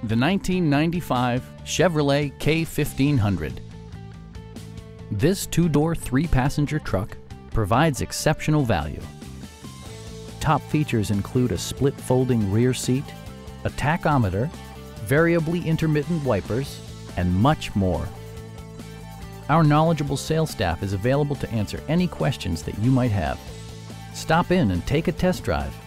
The 1995 Chevrolet K1500. This two-door, three-passenger truck provides exceptional value. Top features include a split folding rear seat, a tachometer, variably intermittent wipers, and much more. Our knowledgeable sales staff is available to answer any questions that you might have. Stop in and take a test drive.